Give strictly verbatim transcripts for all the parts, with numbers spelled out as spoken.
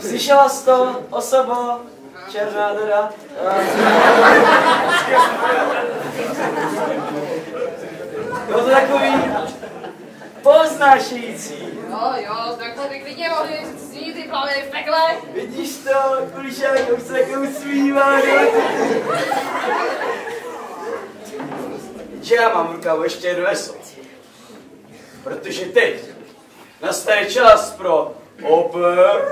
Slyšela jsi to, osobo, černá teda? Bylo to takový poznášející. Jo, jo, takhle by klidně mohli znít ty plavy v pekle. Vidíš to, kulišák, už se jako usmívá, že já mám v rukávu ještě jedno eso. Protože teď nastane čas pro oper...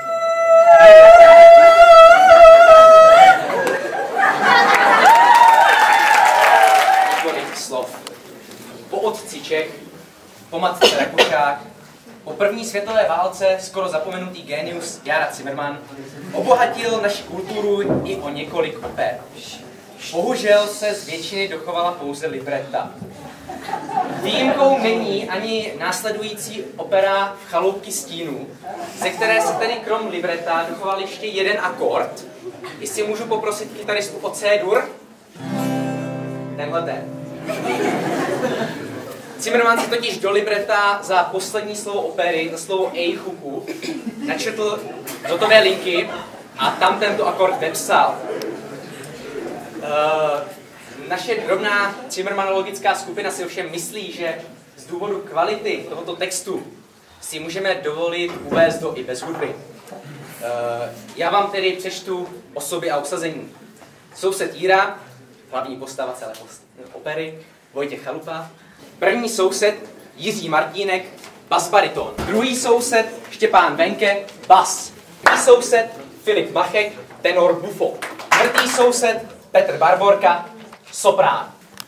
Několik slov. Po otci Čech, po matce Rakušák, po první světové válce skoro zapomenutý génius Jára Cimrman obohatil naši kulturu i o několik oper. Bohužel se z většiny dochovala pouze libreta. Výjimkou není ani následující opera V chaloupky stínů, ze které se tedy krom libreta dochoval ještě jeden akord. Jestli můžu poprosit kytaristu o C-dur? Tenhle ten. Cimrman si totiž do libreta za poslední slovo opery, za slovo Eichuku, načetl notové linky a tam tento akord vepsal. Uh, naše drobná cimrmanologická skupina si ovšem myslí, že z důvodu kvality tohoto textu si můžeme dovolit uvést ho i bez hudby. Uh, já vám tedy přečtu osoby a obsazení. Soused Jíra, hlavní postava celé opery, Vojtěch Chalupa. První soused Jiří Martínek, bas bariton. Druhý soused Štěpán Venke, bas. Třetí soused Filip Machek, tenor bufo. Čtvrtý soused Petr Barborka, soprán.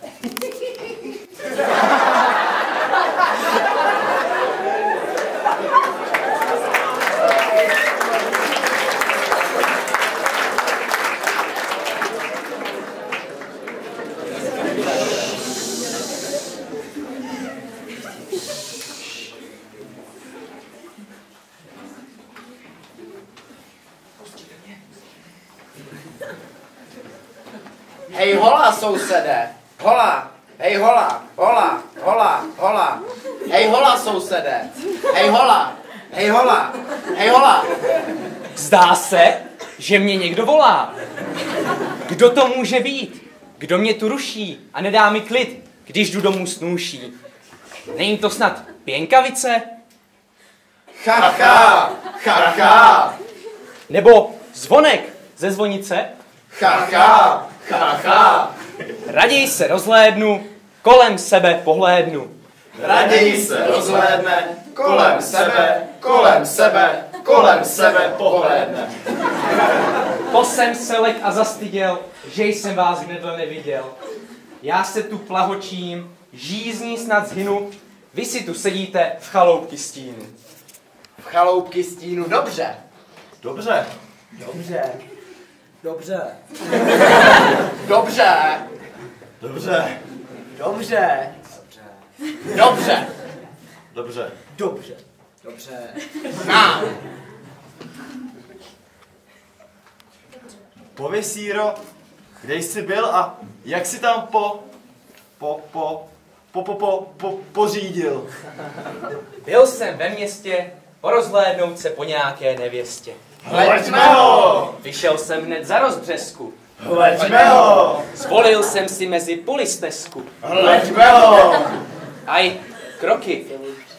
Hej hola, sousede, hola, hej hola, hola, hola, hola, hej hola, sousede, hej hola, hej hola, hej hola. Zdá se, že mě někdo volá. Kdo to může být? Kdo mě tu ruší a nedá mi klid, když jdu domů s nůší? Není to snad Pěnkavice? Ha, ha, ha, ha. Nebo Zvonek ze Zvonice? Ha, ha, ha, ha. Raději se rozhlédnu, kolem sebe pohlédnu. Raději se rozhlédne, kolem sebe, kolem sebe, kolem sebe pohlédne. To jsem se lek a zastyděl, že jsem vás hnedle neviděl. Já se tu plahočím, žízní snad zhynu, vy si tu sedíte v chaloupky stínu. V chaloupky stínu, dobře. Dobře. Dobře. Dobře. Dobře. Dobře. Dobře. Dobře. Dobře. Dobře. Dobře. Na. Pověz, Síro, kde jsi byl a jak jsi tam po... po... po... po... po... po... po... pořídil? Byl jsem ve městě, porozhlédnout se po nějaké nevěstě. Hleďme ho! Vyšel jsem hned za rozbřesku. Hleďme ho! Zvolil jsem si mezi polistesku. Hleďme ho! Aj, kroky.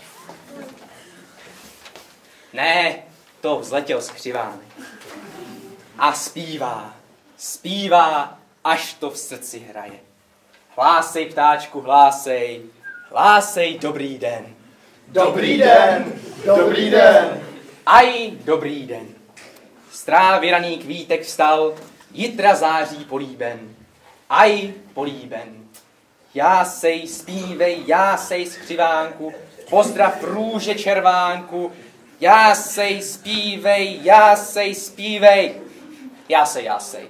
Ne, to vzletěl z křivány. A zpívá, zpívá, až to v srdci hraje. Hlásej, ptáčku, hlásej, hlásej, dobrý den. Dobrý den! Dobrý den! Aj, dobrý den. Z trávy raný kvítek vstal, jitra září políben. Aj, políben. Jásej, zpívej, jásej z křivánku, pozdrav růže červánku. Jásej, zpívej, jásej, zpívej. Jásej, jásej.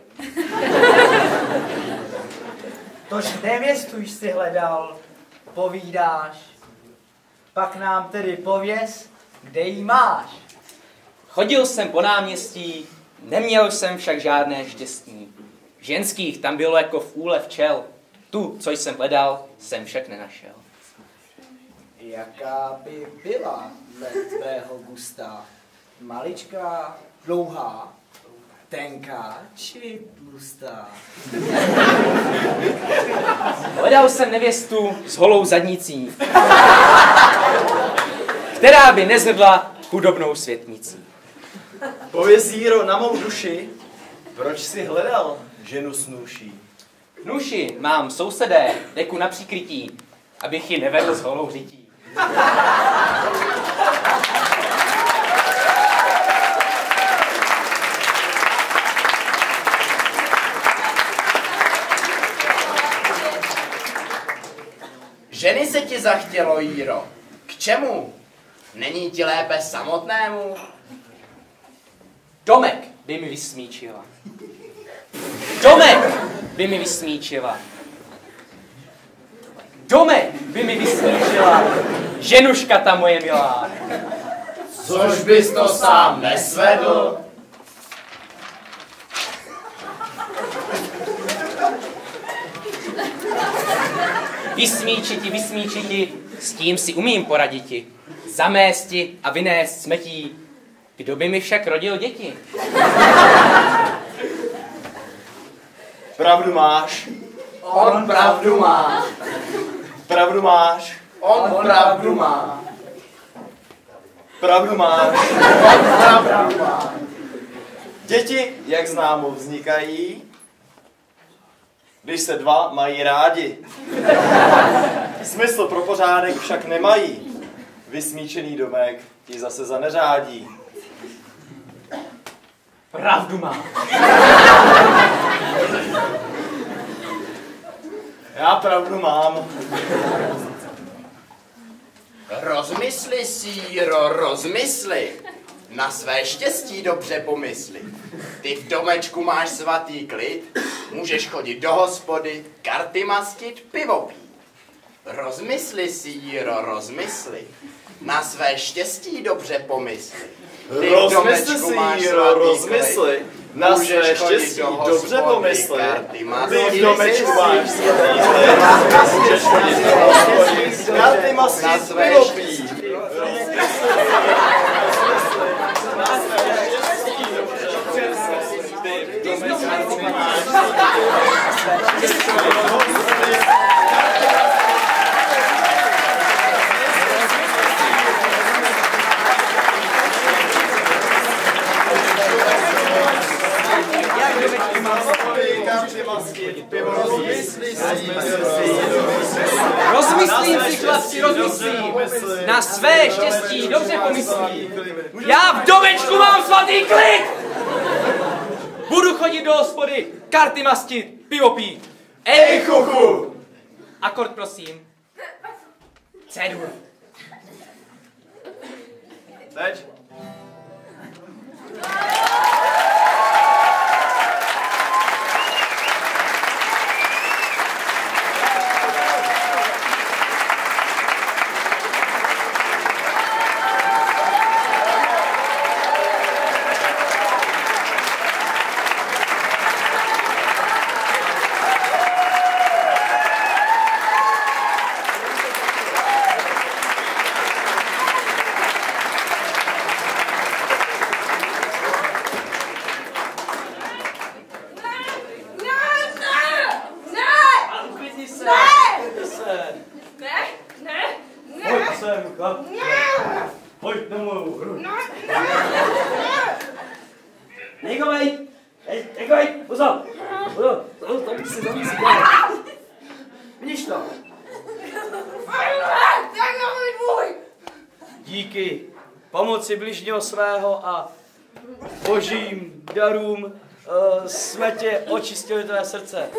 Tož nevěstu jsi hledal, povídáš. Pak nám tedy pověz, kde jí máš. Chodil jsem po náměstí, neměl jsem však žádné štěstí. Ženských tam bylo jako v úle včel. Tu, co jsem hledal, jsem však nenašel. Jaká by byla dle tvého gusta Maličká, dlouhá, tenká či tlustá? Hledal jsem nevěstu s holou zadnicí, která by nezvedla chudobnou světnicí. Pověz, Jíro, na mou duši, proč jsi hledal ženu snůší? Nuši, mám sousedé, deku na příkrytí, abych ji nevedl s holou řití. Ženy se ti zachtělo, Jíro. K čemu? Není ti lépe samotnému? Domek by mi vysmíčila. Domek by mi vysmíčila. Domek by mi vysmíčila. Ženuška ta moje milá. Což bys to sám nesvedl? Vysmíčiti, vysmíčiti, s tím si umím poraditi. Zamésti a vynést smetí. Kdo by mi však rodil děti? Pravdu máš, On pravdu má. pravdu máš, On pravdu má. pravdu máš. On pravdu má. Děti, jak známo, vznikají, když se dva mají rádi. Smysl pro pořádek však nemají. Vysmíčený domek ti zase zaneřádí. Pravdu má. Já pravdu mám. Rozmysli si, Jíro, rozmysli. Na své štěstí dobře pomysli. Ty v domečku máš svatý klid, můžeš chodit do hospody, karty mastit, pivo pít. Rozmysli si, Jíro, rozmysli. Na své štěstí dobře pomysli. Ty v Rozmysli domečku si, máš Jíro, svatý rozmysli. klid, Na můžeš své chodit štěstí do dobře hospody, pomysli. karty Ty mastit, v domečku pivo máš pít. svatý klid, můžeš chodit do hospody, karty Na mastit, své pivo štěstí. pít. Rozmyslím si, chlapci, rozmyslím. Na své štěstí dobře pomyslím. Já v domečku mám svatý klid! Budu chodit do hospody, karty mastit, pivo pít. Ej, chuchu! Akord, prosím. C-dur. Teď? Pojď domů. Negovej! Negovej! Pozor! Pozor! Tam si, tam si, vidíš to? Díky pomoci bližního svého a božím darům uh, jsme tě očistili tvé srdce.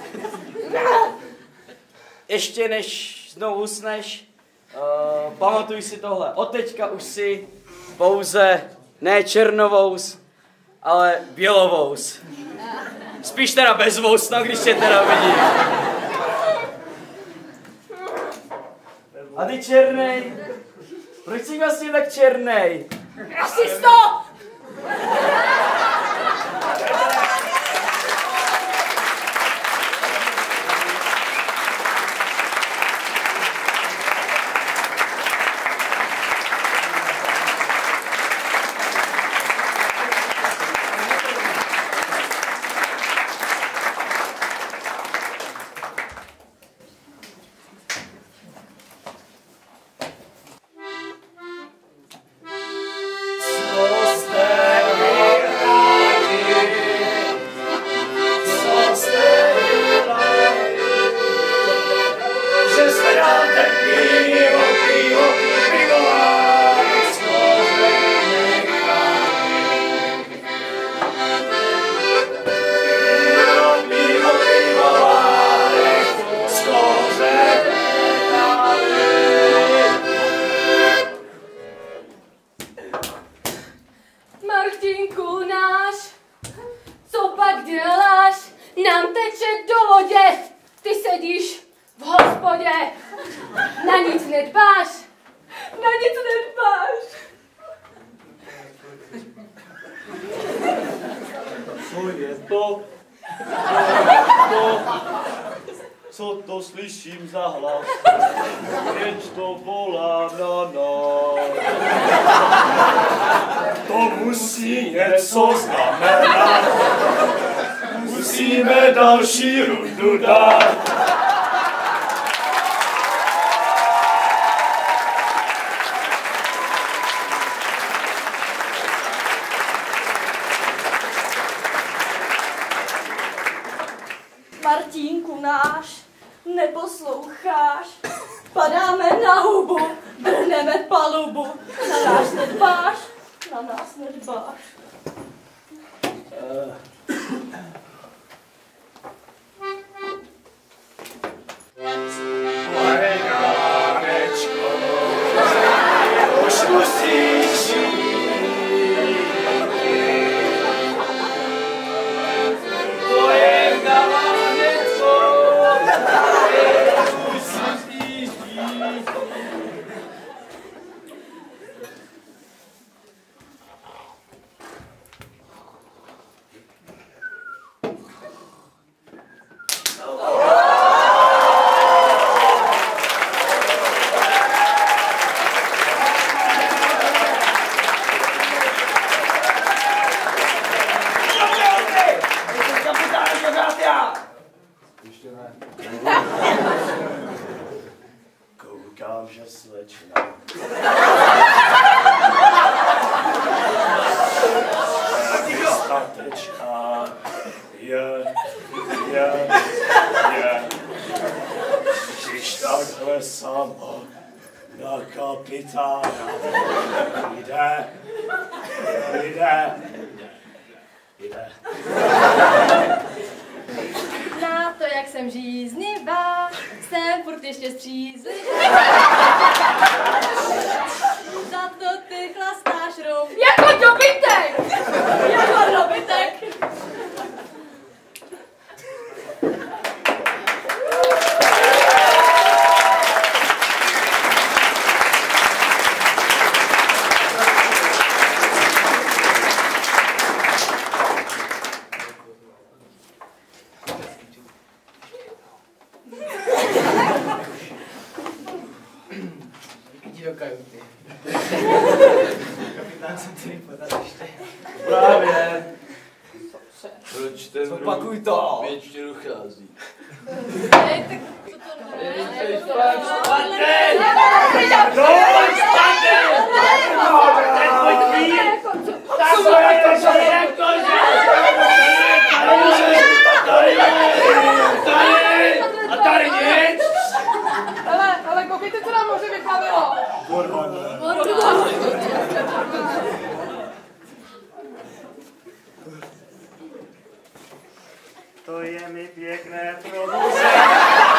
Ještě než znovu usneš, uh, pamatuj si tohle. Od teďka už si pouze ne černovous, ale bělovous. Spíš teda bezvous, no, když tě teda vidím. A ty černej? Proč jsi vlastně tak černej? Rasisto! Martinku náš, co pak děláš? Nám teče do lodě, ty sedíš v hospodě. Na nic nedbáš, na nic nedbáš. Co je to? to? Co to slyším za hlas? Věč to volá na nás. To musí něco znamenat. Musíme další rundu dát. Martínku náš, neposloucháš, padáme na hubu, brhneme palubu, na nás nedbáš, na nás nedbáš. Uh. Už musíš jít. Koukám, že slečna. Statečná je, je, je. Když takhle sama na kapitána jde, jde, jde. Na to, jak jsem žíznivá, jsem furt ještě střízlivá. Za to ty chlastáš rum. Jako dobytek! Jako dobytek! Jdi do kajuty. Kapitán se tady podat ještě. Právě. Proč ten Zopakuj to. většině dochází? Hej, tak co to Ej, znamená? Spatej! Dovoň spatej! Ten pojď mít! Tak to je to, že je to, že tady, tady, a tady nic! Ale, ale koukejte, co nám moře vyplavilo. Kurva, To je mi pěkné probuzení.